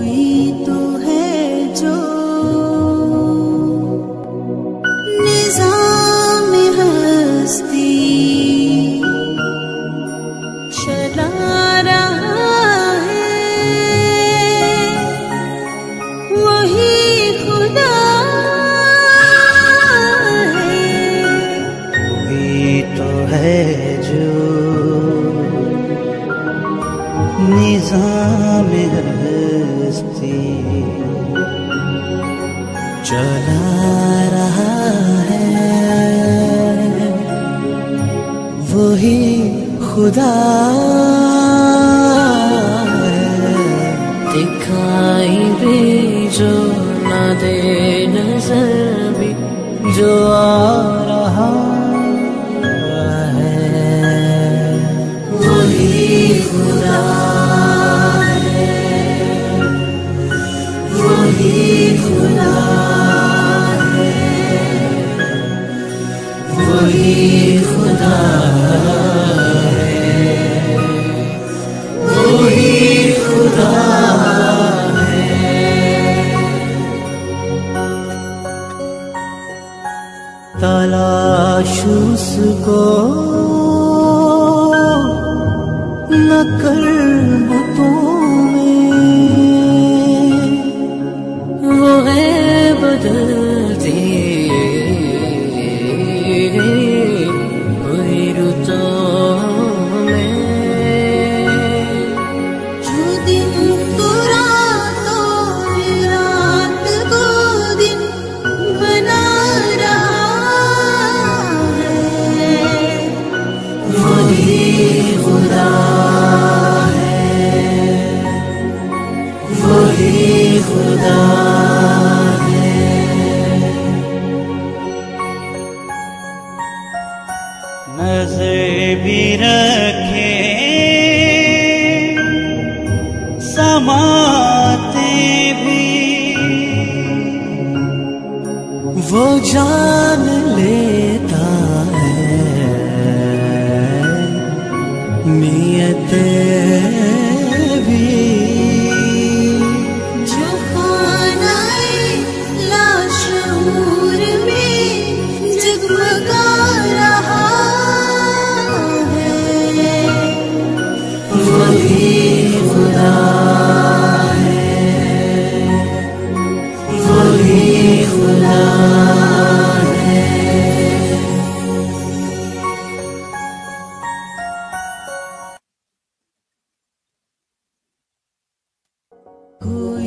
वही तो है जो निज़ाम हस्ती चला रहा है, वही खुदा है। वही तो है जो निज़ाम हस्ती चला रहा है, वही खुदा है। दिखाई भी जो न दे नजर भी जो आ रहा है, वही खुदा है, वही खुदा है, वही खुदा है, वही खुदा है। तलाश उसको न कर बुतों में, वो है बदलती हुई रुतों में। जो दिन को रात और रात को दिन बना रहा है, वही खुदा है, वही खुदा है। नजर भी रखे समाते भी, वो जान लेता है नियते भी। जो खानाए लाशूर में जगमगा रहा है, वही खुदा है, वही खुदा है। कोई